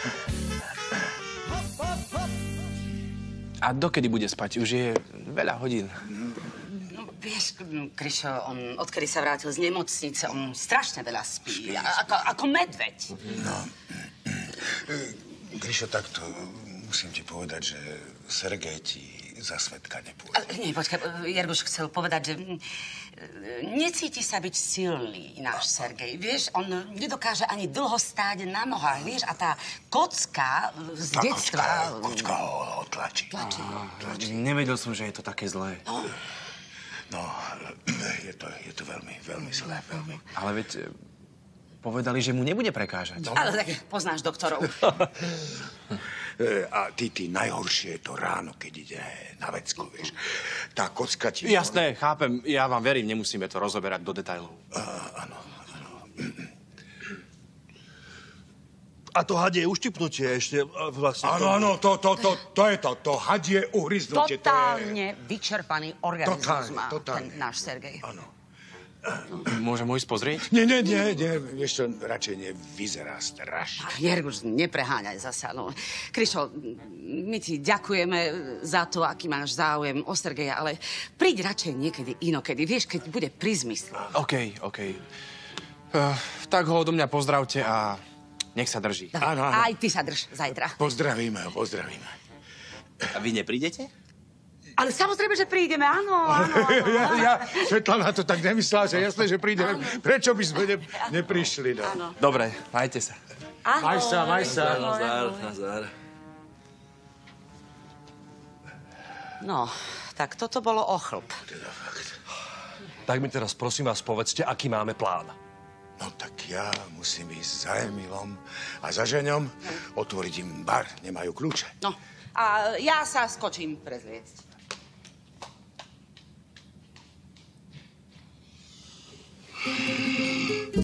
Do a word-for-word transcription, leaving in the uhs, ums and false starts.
A dokedy bude spať? Už je veľa hodín. No, vieš, Kryšo, on odkedy sa vrátil z nemocnice, on strašne veľa spí. A, ako, ako medveď. No, Kryšo, takto musím ti povedať, že Sergej ti za svedka nepôjde. Ale nie, počkaj, Jerguš chcel povedať, že necíti sa byť silný náš Sergej. Vieš, on nedokáže ani dlho stáť na nohách, vieš, a tá kocka z tá detstva... Kocka, kocka ho otlačí. Tlačí. Tlačí. Nevedel som, že je to také zlé. No, no je, to, je to veľmi, veľmi zlé, veľmi. Ale veď povedali, že mu nebude prekážať. no. Ale tak poznáš doktorov. A ty, ty, najhoršie je to ráno, keď ide na vecko, vieš. Tá kocka ti... Jasné, chápem. Ja vám verím, nemusíme to rozoberať do detailov. Áno, áno. A to hadie uštipnutie ešte vlastne... Áno, áno, to, to, to, to je to. To hadie uhryznutie. Totálne vyčerpaný organizmus Totálne, má totálne. ten náš Sergej. Áno. Môžem ho ísť pozrieť? Nie, nie, nie, nie. Vieš čo, radšej nevyzerá strašne. Jerguš, nepreháňaj zasa. No. Kryšo, my ti ďakujeme za to, aký máš záujem o Sergeja, ale príď radšej niekedy inokedy. Vieš, keď bude pri zmysle. OK, OK. Uh, tak ho odo mňa pozdravte a nech sa drží. Áno, áno. Aj ty sa drž zajtra. Pozdravíme ho, pozdravíme. A vy neprídete? Ale samozrejme, že prídeme, áno, áno, áno. Ja, ja Svetlana to tak nemyslela, že jasné, že prídeme. Prečo by sme ne, neprišli, no? Áno. Dobre, majte sa. Maj sa, maj sa. Nazdar, nazdar. No, tak toto bolo ochlp. Teda fakt. Tak mi teraz prosím vás povedzte, aký máme plán. No tak ja musím ísť za Emilom a za Žeňom, otvoriť im bar, nemajú kľúče. No, a ja sa skočím prezliecť.